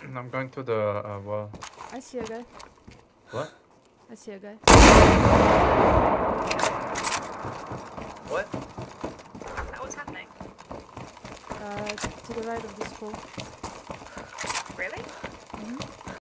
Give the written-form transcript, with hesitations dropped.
I'm going to the well. I see a guy. What? I see a guy. What? Is that what's happening? To the right of the school. Really?